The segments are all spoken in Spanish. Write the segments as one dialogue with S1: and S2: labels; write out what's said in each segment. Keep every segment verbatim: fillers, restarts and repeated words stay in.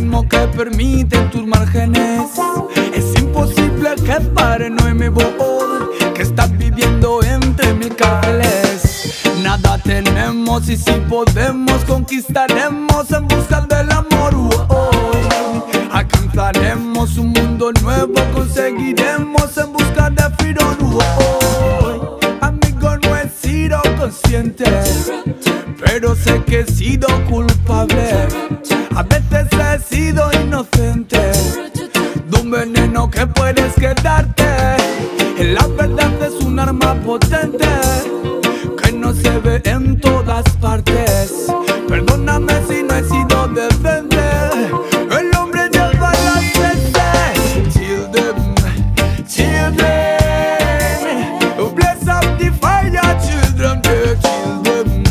S1: ritmo que permiten tus márgenes. Es imposible que pare, no hay mi voz que estás viviendo entre mil cárceles. Nada tenemos y si podemos conquistaremos en busca del amor. Oh, oh. Alcanzaremos un mundo nuevo, conseguiremos en busca de Firón. Oh, oh. Amigo, no he sido consciente, pero sé que he sido culpable. A veces he sido inocente de un veneno que puedes quedarte. La verdad es un arma potente que no se ve en todas partes. Perdóname si no he sido decente. El hombre lleva la trece. Children, children, bless up the fire, children, the children,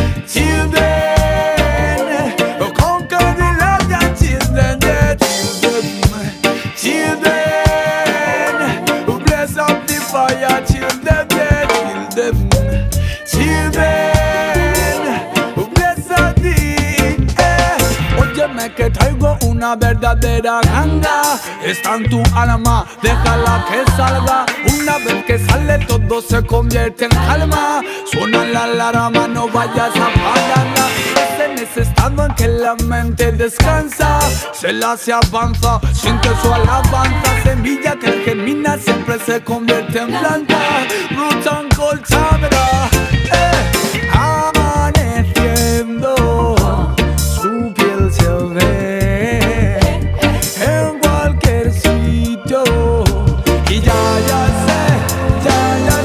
S1: children, conquer the land, children, the children, children, bless up the fire, children, the children, children, bless up the eh. Óyeme que traigo una verdadera ganga, está en tu alma, déjala que salga. Una vez que sale todo se convierte en calma. Suena la alarma, no vayas a apagarla. Es en ese estado en que la mente descansa, se la se avanza, siente su alabanza. Semilla que germina siempre se convierte en planta. Root and cultivar, eh. Amaneciendo, su piel se ve en cualquier sitio. Y ya, ya sé, ya,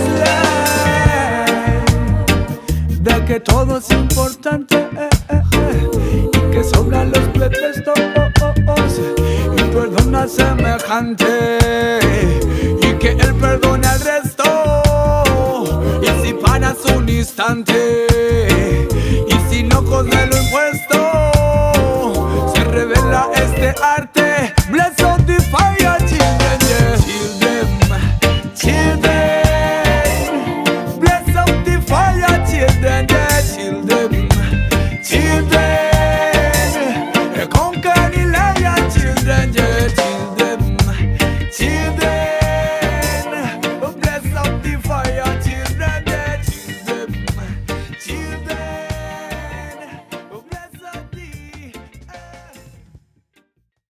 S1: ya sé de que todo es importante, eh, eh, eh, y que sobran los pretextos, oh, oh, oh, y perdona al semejante, y que él perdone al resto. Y si paras un instante, y si no coge lo impuesto, se revela este arte. Bless up the fire, children, yeah. Children, children, bless up the fire, children, yeah. Children, children, conquer the lion, children, yeah.